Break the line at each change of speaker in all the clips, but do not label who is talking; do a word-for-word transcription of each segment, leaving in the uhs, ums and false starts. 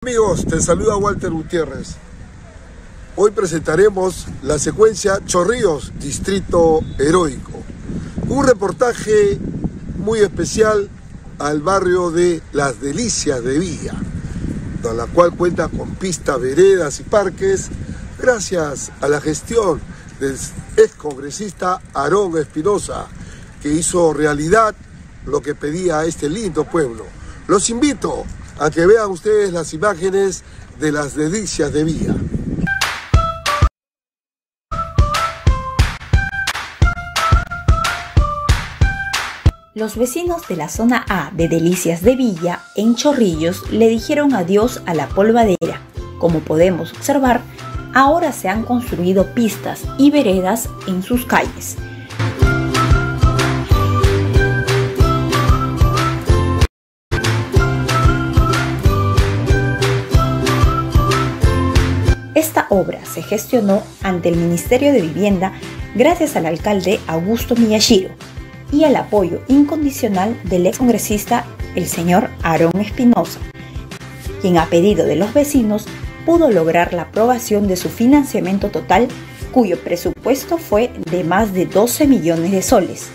Amigos, te saluda Walter Gutiérrez. Hoy presentaremos la secuencia Chorrillos, Distrito Heroico. Un reportaje muy especial al barrio de Las Delicias de Villa, con la cual cuenta con pistas, veredas y parques, gracias a la gestión del excongresista Aarón Espinosa, que hizo realidad lo que pedía a este lindo pueblo. Los invito a que vean ustedes las imágenes de Las Delicias de Villa.
Los vecinos de la zona A de Delicias de Villa, en Chorrillos, le dijeron adiós a la polvadera. Como podemos observar, ahora se han construido pistas y veredas en sus calles. Esta obra se gestionó ante el Ministerio de Vivienda gracias al alcalde Augusto Miyashiro y al apoyo incondicional del excongresista el señor Aarón Espinosa, quien a pedido de los vecinos pudo lograr la aprobación de su financiamiento total, cuyo presupuesto fue de más de doce millones de soles.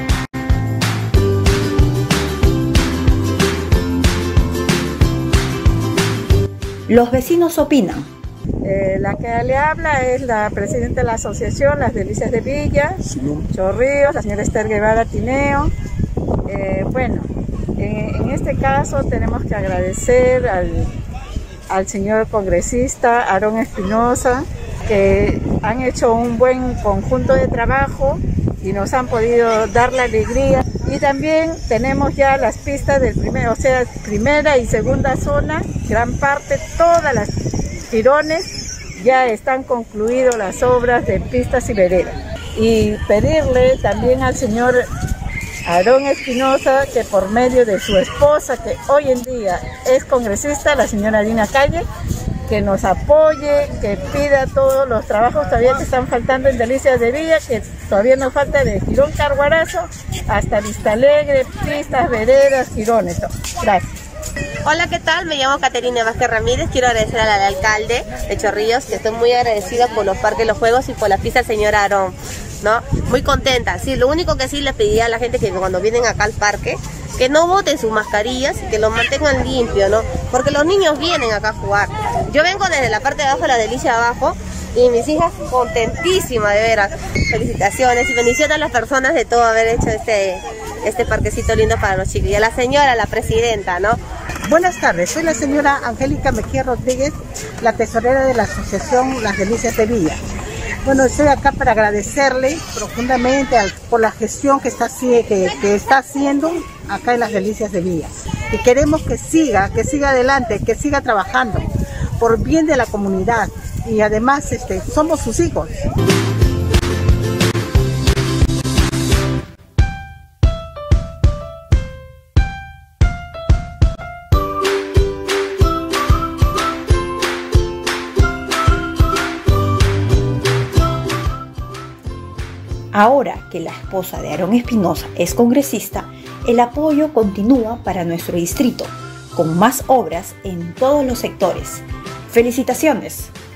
Los vecinos opinan.
Eh, la que le habla es la presidenta de la asociación Las Delicias de Villa, Chorrillos, la señora Esther Guevara Tineo. Eh, bueno, en, en este caso tenemos que agradecer al, al señor congresista Aarón Espinosa, que han hecho un buen conjunto de trabajo y nos han podido dar la alegría. Y también tenemos ya las pistas del primer, o sea, primera y segunda zona, gran parte, todas las jirones, ya están concluidas las obras de pistas y veredas. Y pedirle también al señor Aarón Espinosa que por medio de su esposa, que hoy en día es congresista, la señora Dina Calle, que nos apoye, que pida todos los trabajos todavía que están faltando en Delicias de Villa, que todavía nos falta de Girón Carguarazo hasta Vista Alegre, pistas, veredas, jirones. Gracias.
Hola, ¿qué tal? Me llamo Caterina Vázquez Ramírez. Quiero agradecer al alcalde de Chorrillos, que estoy muy agradecida por los parques, los juegos y por la pista del señor Aarón, ¿no? Muy contenta. Sí, lo único que sí le pedía a la gente que cuando vienen acá al parque, que no boten sus mascarillas y que los mantengan limpios, ¿no? Porque los niños vienen acá a jugar. Yo vengo desde la parte de abajo, la delicia de abajo, y mis hijas contentísimas, de veras. Felicitaciones y bendiciones a las personas de todo haber hecho este, este parquecito lindo para los chicos. Y a la señora, la presidenta, ¿no?
Buenas tardes, soy la señora Angélica Mejía Rodríguez, la tesorera de la asociación Las Delicias de Villa. Bueno, estoy acá para agradecerle profundamente por la gestión que está, que, que está haciendo acá en Las Delicias de Villa. Y queremos que siga, que siga adelante, que siga trabajando por bien de la comunidad. Y además este, somos sus hijos.
Ahora que la esposa de Aarón Espinosa es congresista, el apoyo continúa para nuestro distrito, con más obras en todos los sectores. ¡Felicitaciones!